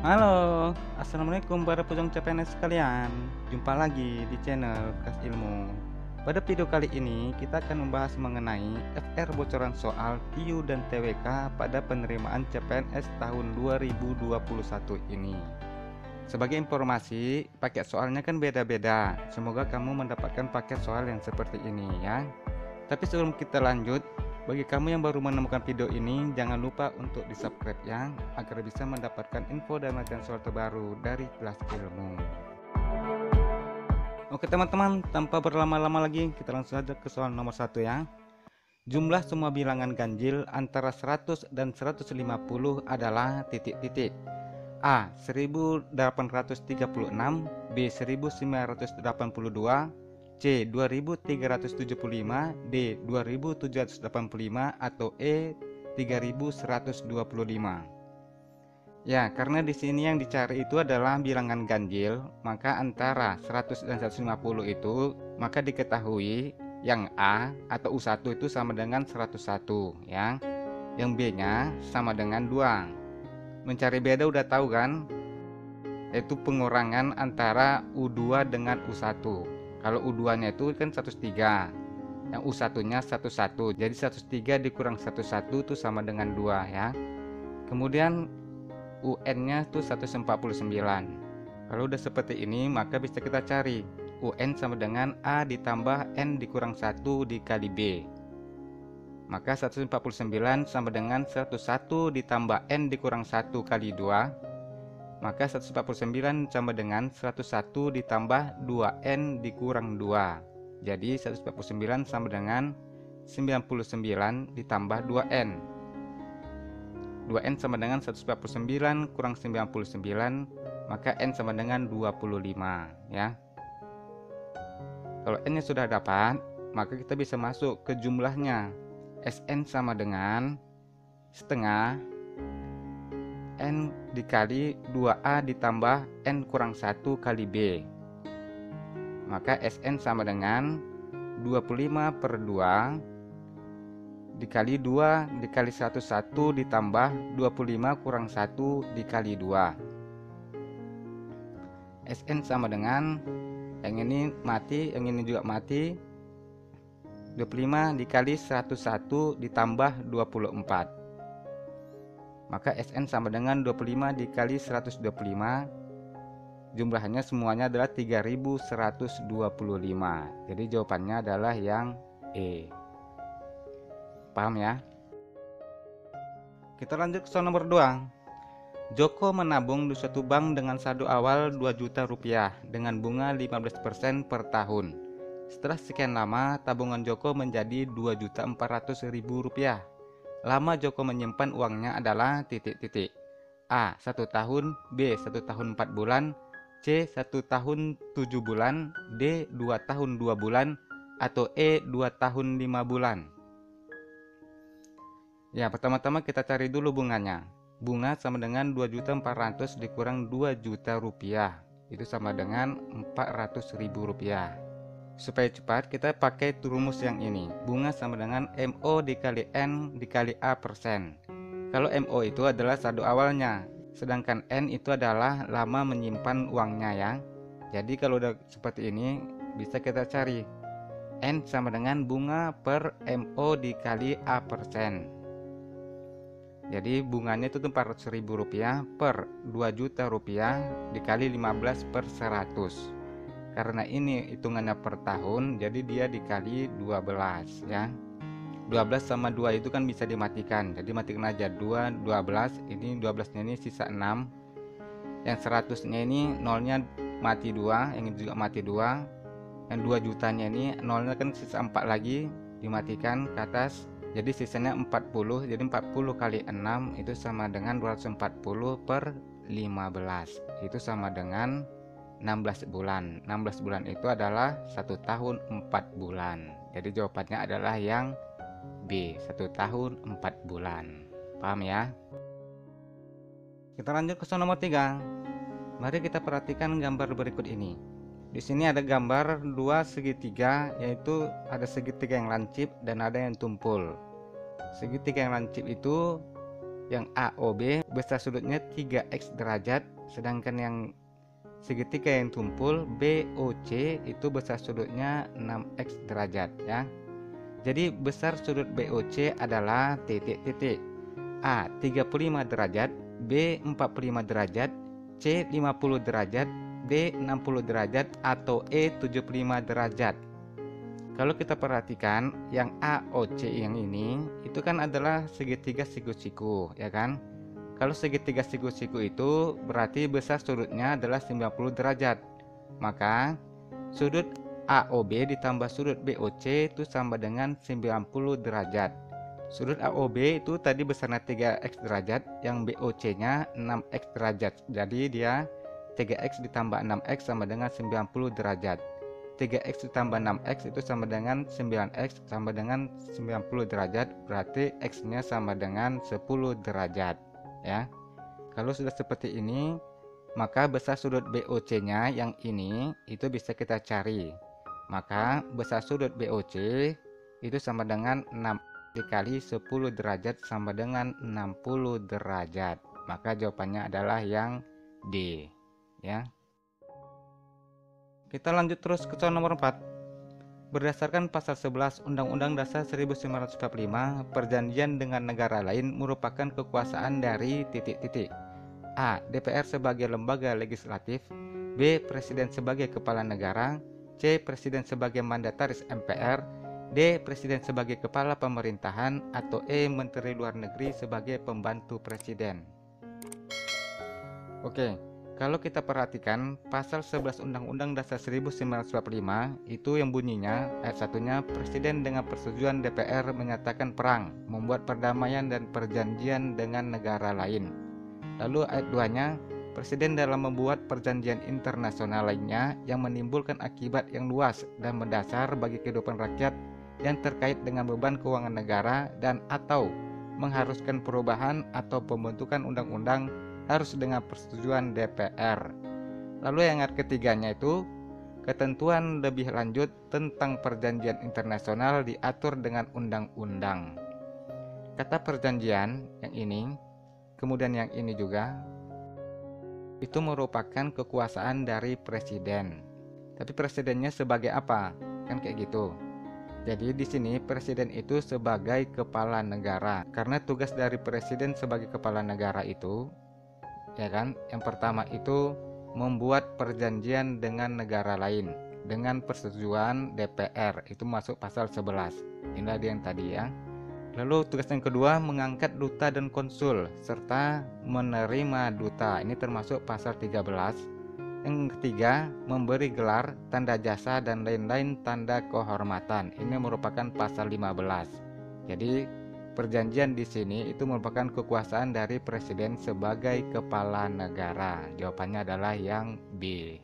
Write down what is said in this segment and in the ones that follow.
Halo, assalamualaikum para pujang CPNS sekalian. Jumpa lagi di channel Kas Ilmu. Pada video kali ini kita akan membahas mengenai FR bocoran soal TIU dan TWK pada penerimaan CPNS tahun 2021 ini. Sebagai informasi, paket soalnya kan beda-beda. Semoga kamu mendapatkan paket soal yang seperti ini ya. Tapi sebelum kita lanjut, bagi kamu yang baru menemukan video ini, jangan lupa untuk di-subscribe ya, agar bisa mendapatkan info dan materi soal terbaru dari Kelas Ilmu. Oke teman-teman, tanpa berlama-lama lagi, kita langsung saja ke soal nomor 1 ya. Jumlah semua bilangan ganjil antara 100 dan 150 adalah titik-titik. A. 1836, B. 1982, C. 2375, D. 2785, atau E. 3125. Ya, karena di sini yang dicari itu adalah bilangan ganjil, maka antara 100 dan 150 itu, maka diketahui yang A atau U1 itu sama dengan 101 ya. Yang B-nya sama dengan 2. Mencari beda udah tahu kan? Yaitu pengurangan antara U2 dengan U1. Kalau U2 nya itu kan 103, yang U1 nya 11, jadi 103 dikurang 11 itu sama dengan 2 ya. Kemudian UN nya itu 149. Kalau udah seperti ini maka bisa kita cari UN sama dengan A ditambah N dikurang 1 dikali B. Maka 149 sama dengan 101 ditambah N dikurang 1 kali 2. Maka 149 sama dengan 101 ditambah 2N dikurang 2. Jadi 149 sama dengan 99 ditambah 2N. 2N sama dengan 149 kurang 99, maka N sama dengan 25 ya. Kalau N nya sudah dapat, maka kita bisa masuk ke jumlahnya. Sn sama dengan setengah N dikali 2A ditambah N kurang 1 kali B. Maka Sn sama dengan 25 per 2 dikali 2 dikali 11 ditambah 25 kurang 1 dikali 2. Sn sama dengan, yang ini mati, yang ini juga mati, 25 dikali 101 ditambah 24. Maka Sn sama dengan 25 dikali 125. Jumlahnya semuanya adalah 3125. Jadi jawabannya adalah yang E. Paham ya? Kita lanjut ke soal nomor 2. Joko menabung di suatu bank dengan saldo awal 2 juta rupiah dengan bunga 15% per tahun. Setelah sekian lama, tabungan Joko menjadi 2.400.000 rupiah. Lama Joko menyimpan uangnya adalah titik-titik. A. 1 tahun, B. 1 tahun 4 bulan, C. 1 tahun 7 bulan, D. 2 tahun 2 bulan, atau E. 2 tahun 5 bulan. Ya, pertama-tama kita cari dulu bunganya. Bunga sama dengan 2.400.000 dikurang 2 juta rupiah. Itu sama dengan 400.000 rupiah. Supaya cepat kita pakai rumus yang ini. Bunga sama dengan MO dikali N dikali A persen. Kalau MO itu adalah saldo awalnya, sedangkan N itu adalah lama menyimpan uangnya ya. Jadi kalau udah seperti ini bisa kita cari N sama dengan bunga per MO dikali A persen. Jadi bunganya itu 400.000 rupiah per 2 juta rupiah dikali 15 per 100. Karena ini hitungannya per tahun, jadi dia dikali 12 ya. 12 sama 2 itu kan bisa dimatikan. Jadi matikan aja 2, 12. Ini 12 nya ini sisa 6. Yang 100 nya ini nolnya mati 2, yang ini juga mati 2. Yang 2 jutanya ini nolnya kan sisa 4 lagi, dimatikan ke atas. Jadi sisanya 40. Jadi 40 kali 6 itu sama dengan 240 per 15. Itu sama dengan 16 bulan. 16 bulan itu adalah 1 tahun 4 bulan. Jadi jawabannya adalah yang B, 1 tahun 4 bulan. Paham ya? Kita lanjut ke soal nomor 3. Mari kita perhatikan gambar berikut ini. Di sini ada gambar dua segitiga, yaitu ada segitiga yang lancip dan ada yang tumpul. Segitiga yang lancip itu Yang AOB besar sudutnya 3x derajat, sedangkan yang segitiga yang tumpul BOC itu besar sudutnya 6x derajat ya. Jadi besar sudut BOC adalah titik-titik A 35 derajat, B 45 derajat, C 50 derajat, D 60 derajat, atau E 75 derajat. Kalau kita perhatikan yang AOC yang ini itu kan adalah segitiga siku-siku ya kan. Kalau segitiga siku-siku itu berarti besar sudutnya adalah 90 derajat. Maka sudut AOB ditambah sudut BOC itu sama dengan 90 derajat. Sudut AOB itu tadi besarnya 3x derajat, yang BOC-nya 6x derajat. Jadi dia 3x ditambah 6x sama dengan 90 derajat. 3x ditambah 6x itu sama dengan 9x sama dengan 90 derajat, berarti x-nya sama dengan 10 derajat ya. Kalau sudah seperti ini, maka besar sudut BOC-nya yang ini itu bisa kita cari. Maka besar sudut BOC itu sama dengan 6 dikali 10 derajat sama dengan 60 derajat. Maka jawabannya adalah yang D ya. Kita lanjut terus ke soal nomor 4. Berdasarkan pasal 11 Undang-Undang Dasar 1945, perjanjian dengan negara lain merupakan kekuasaan dari titik-titik. A. DPR sebagai lembaga legislatif, B. Presiden sebagai kepala negara, C. Presiden sebagai mandataris MPR, D. Presiden sebagai kepala pemerintahan, atau E. Menteri Luar Negeri sebagai pembantu presiden. Oke. Kalau kita perhatikan pasal 11 Undang-Undang Dasar 1945 itu yang bunyinya ayat 1-nya Presiden dengan persetujuan DPR menyatakan perang, membuat perdamaian dan perjanjian dengan negara lain. Lalu ayat 2-nya Presiden dalam membuat perjanjian internasional lainnya yang menimbulkan akibat yang luas dan mendasar bagi kehidupan rakyat yang terkait dengan beban keuangan negara dan atau mengharuskan perubahan atau pembentukan undang-undang harus dengan persetujuan DPR. Lalu yang ayat ketiganya itu ketentuan lebih lanjut tentang perjanjian internasional diatur dengan undang-undang. Kata perjanjian yang ini, kemudian yang ini juga, itu merupakan kekuasaan dari presiden. Tapi presidennya sebagai apa? Kan kayak gitu. Jadi di sini presiden itu sebagai kepala negara. Karena tugas dari presiden sebagai kepala negara itu ya kan, yang pertama itu membuat perjanjian dengan negara lain dengan persetujuan DPR, itu masuk pasal 11. Inilah dia yang tadi ya. Lalu tugas yang kedua mengangkat duta dan konsul serta menerima duta, ini termasuk pasal 13. Yang ketiga memberi gelar, tanda jasa dan lain-lain tanda kehormatan, ini merupakan pasal 15. Jadi perjanjian di sini itu merupakan kekuasaan dari presiden sebagai kepala negara. Jawabannya adalah yang B.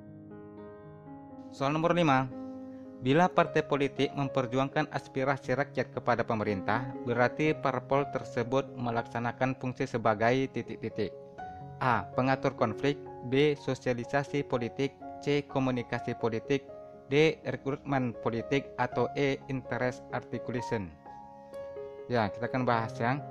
Soal nomor 5. Bila partai politik memperjuangkan aspirasi rakyat kepada pemerintah, berarti parpol tersebut melaksanakan fungsi sebagai titik-titik. A. Pengatur konflik, B. Sosialisasi politik, C. Komunikasi politik, D. Rekrutmen politik, atau E. Interest articulation. Ya, kita akan bahas yang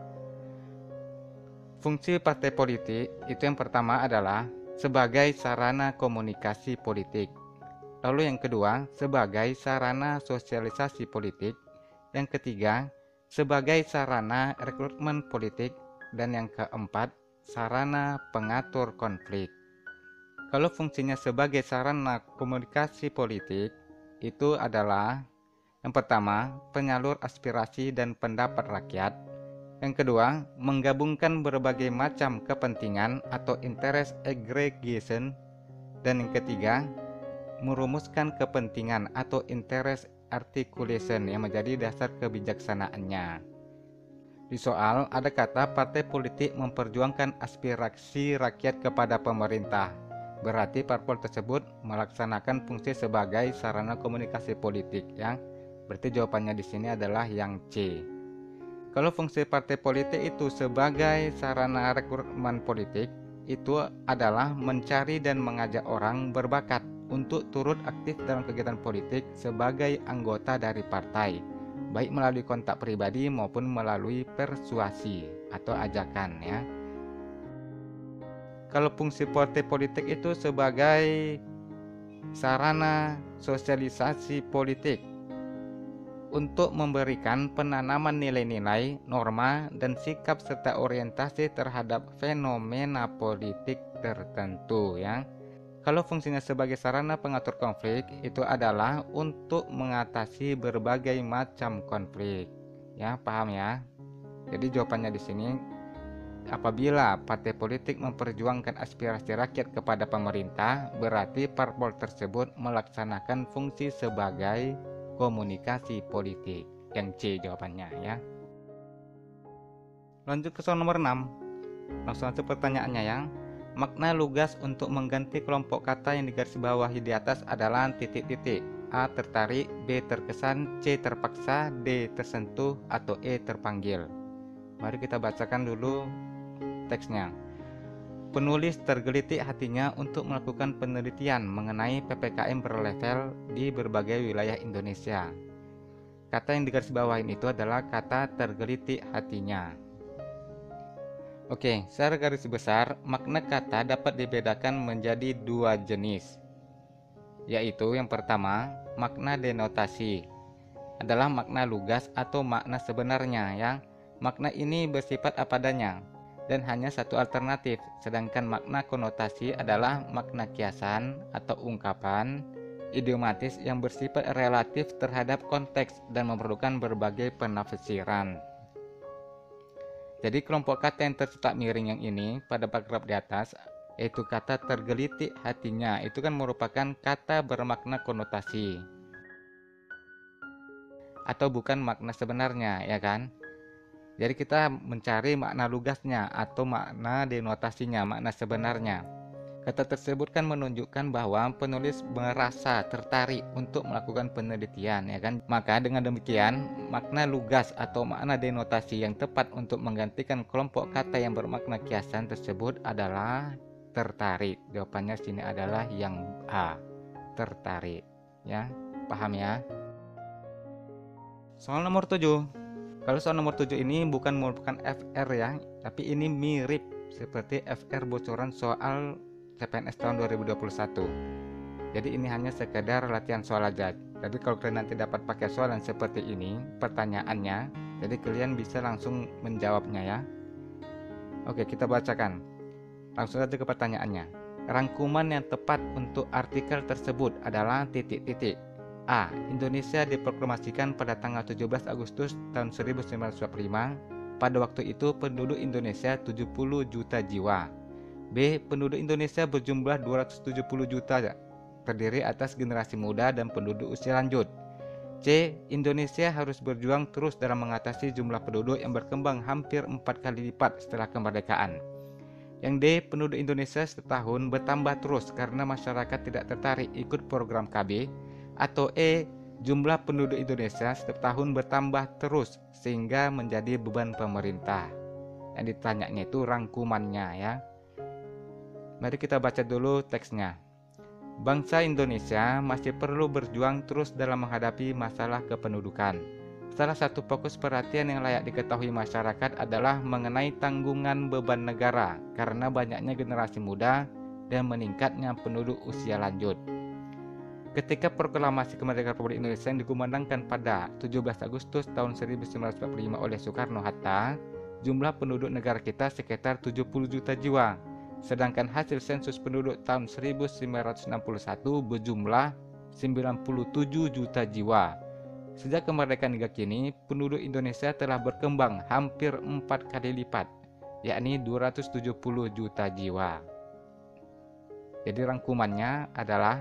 fungsi partai politik itu yang pertama adalah sebagai sarana komunikasi politik. Lalu yang kedua, sebagai sarana sosialisasi politik. Yang ketiga, sebagai sarana rekrutmen politik. Dan yang keempat, sarana pengatur konflik. Kalau fungsinya sebagai sarana komunikasi politik itu adalah yang pertama, penyalur aspirasi dan pendapat rakyat. Yang kedua, menggabungkan berbagai macam kepentingan atau interest aggregation. Dan yang ketiga, merumuskan kepentingan atau interest articulation yang menjadi dasar kebijaksanaannya. Di soal ada kata partai politik memperjuangkan aspirasi rakyat kepada pemerintah. Berarti parpol tersebut melaksanakan fungsi sebagai sarana komunikasi politik ya. Berarti jawabannya di sini adalah yang C. Kalau fungsi partai politik itu sebagai sarana rekrutmen politik, itu adalah mencari dan mengajak orang berbakat untuk turut aktif dalam kegiatan politik sebagai anggota dari partai, baik melalui kontak pribadi maupun melalui persuasi. atau ajakan ya. Kalau fungsi partai politik itu sebagai sarana sosialisasi politik untuk memberikan penanaman nilai-nilai, norma, dan sikap serta orientasi terhadap fenomena politik tertentu ya. Kalau fungsinya sebagai sarana pengatur konflik itu adalah untuk mengatasi berbagai macam konflik. Ya, paham ya? Jadi jawabannya di sini, apabila partai politik memperjuangkan aspirasi rakyat kepada pemerintah, berarti parpol tersebut melaksanakan fungsi sebagai komunikasi politik. Yang C jawabannya ya. Lanjut ke soal nomor 6. Langsung aja pertanyaannya ya. Makna lugas untuk mengganti kelompok kata yang digarisbawahi di atas adalah titik-titik. A. Tertarik, B. Terkesan, C. Terpaksa, D. Tersentuh, atau E. Terpanggil. Mari kita bacakan dulu teksnya. Penulis tergelitik hatinya untuk melakukan penelitian mengenai PPKM berlevel di berbagai wilayah Indonesia. Kata yang digarisbawahi itu adalah kata tergelitik hatinya. Oke, secara garis besar, makna kata dapat dibedakan menjadi dua jenis, yaitu yang pertama, makna denotasi, adalah makna lugas atau makna sebenarnya ya. Makna ini bersifat apa adanya dan hanya satu alternatif, sedangkan makna konotasi adalah makna kiasan atau ungkapan idiomatis yang bersifat relatif terhadap konteks dan memerlukan berbagai penafsiran. Jadi kelompok kata yang tercetak miring yang ini pada paragraf di atas, yaitu kata tergelitik hatinya, itu kan merupakan kata bermakna konotasi atau bukan makna sebenarnya ya kan. Jadi kita mencari makna lugasnya atau makna denotasinya, makna sebenarnya. Kata tersebut kan menunjukkan bahwa penulis merasa tertarik untuk melakukan penelitian ya kan. Maka dengan demikian, makna lugas atau makna denotasi yang tepat untuk menggantikan kelompok kata yang bermakna kiasan tersebut adalah tertarik. Jawabannya sini adalah yang A, tertarik ya. Paham ya? Soal nomor 7. Kalau soal nomor 7 ini bukan merupakan FR ya, tapi ini mirip seperti FR bocoran soal CPNS tahun 2021. Jadi ini hanya sekedar latihan soal aja. Tapi kalau kalian nanti dapat pakai soal yang seperti ini pertanyaannya, jadi kalian bisa langsung menjawabnya ya. Oke, kita bacakan. Langsung saja ke pertanyaannya. Rangkuman yang tepat untuk artikel tersebut adalah titik-titik. A. Indonesia diproklamasikan pada tanggal 17 Agustus tahun 1945. Pada waktu itu penduduk Indonesia 70 juta jiwa. B. Penduduk Indonesia berjumlah 270 juta, terdiri atas generasi muda dan penduduk usia lanjut. C. Indonesia harus berjuang terus dalam mengatasi jumlah penduduk yang berkembang hampir 4 kali lipat setelah kemerdekaan. Yang D. Penduduk Indonesia setahun bertambah terus karena masyarakat tidak tertarik ikut program KB. Atau E. Jumlah penduduk Indonesia setiap tahun bertambah terus sehingga menjadi beban pemerintah. Yang ditanyanya itu rangkumannya ya. Mari kita baca dulu teksnya. Bangsa Indonesia masih perlu berjuang terus dalam menghadapi masalah kependudukan. Salah satu fokus perhatian yang layak diketahui masyarakat adalah mengenai tanggungan beban negara karena banyaknya generasi muda dan meningkatnya penduduk usia lanjut. Ketika proklamasi kemerdekaan Republik Indonesia yang dikumandangkan pada 17 Agustus tahun 1945 oleh Soekarno-Hatta, jumlah penduduk negara kita sekitar 70 juta jiwa. Sedangkan hasil sensus penduduk tahun 1961 berjumlah 97 juta jiwa. Sejak kemerdekaan hingga kini, penduduk Indonesia telah berkembang hampir 4 kali lipat, yakni 270 juta jiwa. Jadi rangkumannya adalah,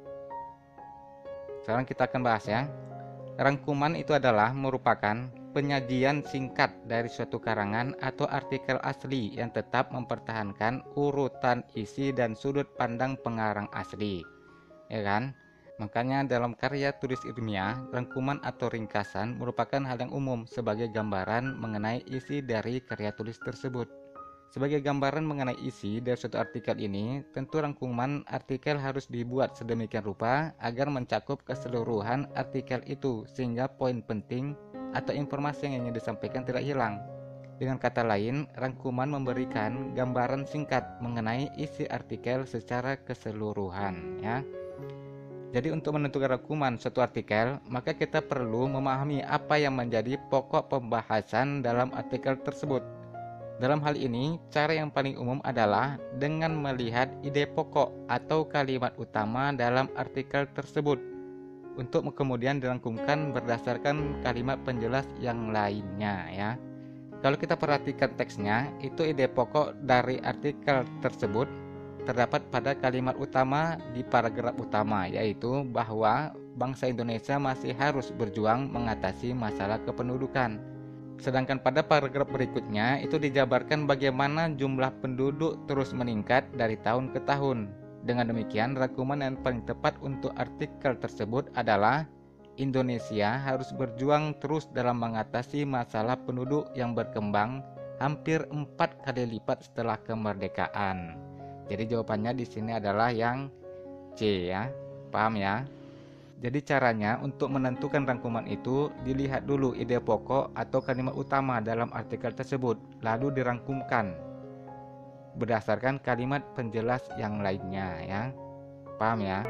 sekarang kita akan bahas ya. Rangkuman itu adalah merupakan penyajian singkat dari suatu karangan atau artikel asli yang tetap mempertahankan urutan isi dan sudut pandang pengarang asli, ya kan? Makanya dalam karya tulis ilmiah, rangkuman atau ringkasan merupakan hal yang umum sebagai gambaran mengenai isi dari karya tulis tersebut. Sebagai gambaran mengenai isi dari suatu artikel ini, tentu rangkuman artikel harus dibuat sedemikian rupa agar mencakup keseluruhan artikel itu sehingga poin penting atau informasi yang ingin disampaikan tidak hilang. Dengan kata lain, rangkuman memberikan gambaran singkat mengenai isi artikel secara keseluruhan, ya. Jadi untuk menentukan rangkuman suatu artikel, maka kita perlu memahami apa yang menjadi pokok pembahasan dalam artikel tersebut. Dalam hal ini, cara yang paling umum adalah dengan melihat ide pokok atau kalimat utama dalam artikel tersebut, untuk kemudian dirangkumkan berdasarkan kalimat penjelas yang lainnya, ya. Kalau kita perhatikan teksnya, itu ide pokok dari artikel tersebut terdapat pada kalimat utama di paragraf utama, yaitu bahwa bangsa Indonesia masih harus berjuang mengatasi masalah kependudukan. Sedangkan pada paragraf berikutnya itu dijabarkan bagaimana jumlah penduduk terus meningkat dari tahun ke tahun. Dengan demikian, rangkuman yang paling tepat untuk artikel tersebut adalah Indonesia harus berjuang terus dalam mengatasi masalah penduduk yang berkembang hampir 4 kali lipat setelah kemerdekaan. Jadi jawabannya di sini adalah yang C, ya. Paham ya? Jadi caranya untuk menentukan rangkuman itu dilihat dulu ide pokok atau kalimat utama dalam artikel tersebut, lalu dirangkumkan berdasarkan kalimat penjelas yang lainnya, ya. Paham ya?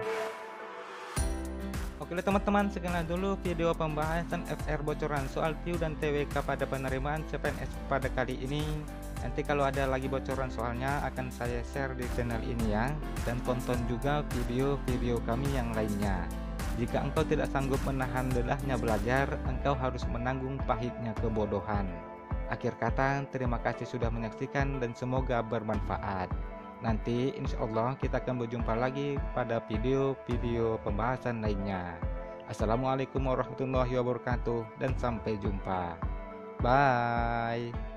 Oke teman-teman, sekian dulu video pembahasan FR bocoran soal TIU dan TWK pada penerimaan CPNS pada kali ini. Nanti kalau ada lagi bocoran soalnya akan saya share di channel ini, ya. Dan tonton juga video-video kami yang lainnya. Jika engkau tidak sanggup menahan lelahnya belajar, engkau harus menanggung pahitnya kebodohan. Akhir kata, terima kasih sudah menyaksikan dan semoga bermanfaat. Nanti insya Allah kita akan berjumpa lagi pada video-video pembahasan lainnya. Assalamualaikum warahmatullahi wabarakatuh dan sampai jumpa. Bye.